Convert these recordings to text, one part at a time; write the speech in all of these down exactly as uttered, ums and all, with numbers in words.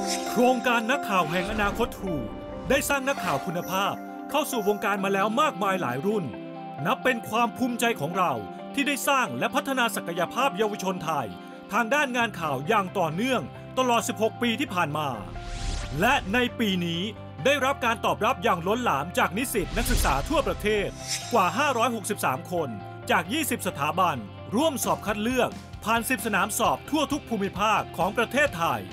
โครงการนักข่าวแห่งอนาคตทรูได้สร้างนักข่าวคุณภาพเข้าสู่วงการมาแล้วมากมายหลายรุ่นนับเป็นความภูมิใจของเราที่ได้สร้างและพัฒนาศักยภาพเยาวชนไทยทางด้านงานข่าวอย่างต่อเนื่องตลอดสิบหกปีที่ผ่านมาและในปีนี้ได้รับการตอบรับอย่างล้นหลามจากนิสิตนักศึกษาทั่วประเทศกว่าห้าร้อยหกสิบสามคนจากยี่สิบสถาบันร่วมสอบคัดเลือกผ่านสิบสนามสอบทั่วทุกภูมิภาคของประเทศไทย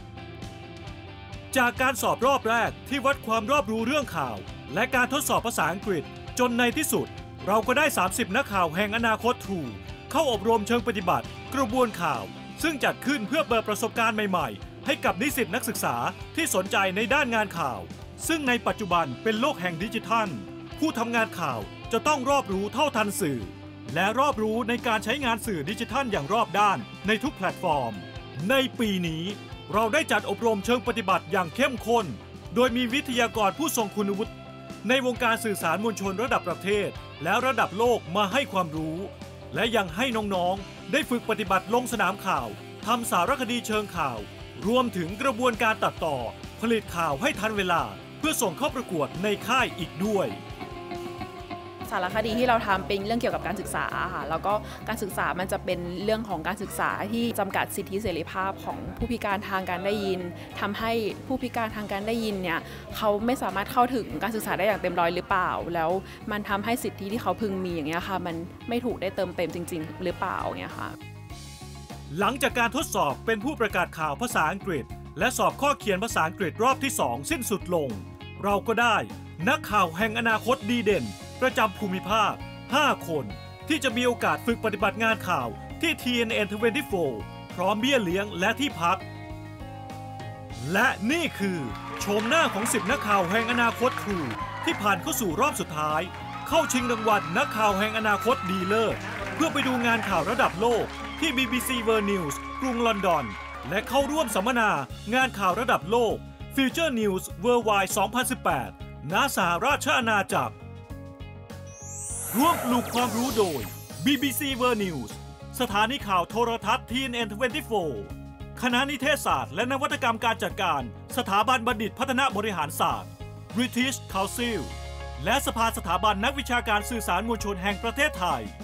จากการสอบรอบแรกที่วัดความรอบรู้เรื่องข่าวและการทดสอบภาษาอังกฤษจนในที่สุดเราก็ได้สามสิบนักข่าวแห่งอนาคตทรูเข้าอบรมเชิงปฏิบัติกระบวนข่าวซึ่งจัดขึ้นเพื่อเปิดประสบการณ์ใหม่ๆให้กับนิสิตนักศึกษาที่สนใจในด้านงานข่าวซึ่งในปัจจุบันเป็นโลกแห่งดิจิทัลผู้ทำงานข่าวจะต้องรอบรู้เท่าทันสื่อและรอบรู้ในการใช้งานสื่อดิจิทัลอย่างรอบด้านในทุกแพลตฟอร์มในปีนี้เราได้จัดอบรมเชิงปฏิบัติอย่างเข้มข้นโดยมีวิทยากรผู้ทรงคุณวุฒิในวงการสื่อสารมวลชนระดับประเทศและระดับโลกมาให้ความรู้และยังให้น้องๆได้ฝึกปฏิบัติลงสนามข่าวทำสารคดีเชิงข่าวรวมถึงกระบวนการตัดต่อผลิตข่าวให้ทันเวลาเพื่อส่งเข้าประกวดในค่ายอีกด้วยสารคดีที่เราทำเป็นเรื่องเกี่ยวกับการศึกษาค่ะแล้วก็การศึกษามันจะเป็นเรื่องของการศึกษาที่จำกัดสิทธิเสรีภาพของผู้พิการทางการได้ยินทำให้ผู้พิการทางการได้ยินเนี่ยเขาไม่สามารถเข้าถึงการศึกษาได้อย่างเต็มร้อยหรือเปล่าแล้วมันทำให้สิทธิที่เขาพึงมีอย่างเงี้ยค่ะมันไม่ถูกได้เติมเต็มจริงๆหรือเปล่าเงี้ยค่ะหลังจากการทดสอบเป็นผู้ประกาศข่าวภาษาอังกฤษและสอบข้อเขียนภาษาอังกฤษรอบที่สองสิ้นสุดลงเราก็ได้นักข่าวแห่งอนาคตดีเด่นประจำภูมิภาคห้าคนที่จะมีโอกาสฝึกปฏิบัติงานข่าวที่ ที เอ็น เอ็น ยี่สิบสี่ พร้อมเบี้ยเลี้ยงและที่พักและนี่คือโฉมหน้าของสิบนักข่าวแห่งอนาคตทรูที่ผ่านเข้าสู่รอบสุดท้ายเข้าชิงรางวัลนักข่าวแห่งอนาคตดีเลิศเพื่อไปดูงานข่าวระดับโลกที่ บี บี ซี World News กรุงลอนดอนและเข้าร่วมสัมมนางานข่าวระดับโลก Future News Worldwide สองพันสิบแปด ณ สหราชอาณาจักรร่วมปลูกความรู้โดย บี บี ซี World News สถานีข่าวโทรทัศน์ ที เอ็น เอ็น ยี่สิบสี่ คณะนิเทศศาสตร์และนวัตกรรมการจัดการสถาบันบัณฑิตพัฒนาบริหารศาสตร์ British Council และสภาสถาบันนักวิชาการสื่อสารมวลชนแห่งประเทศไทย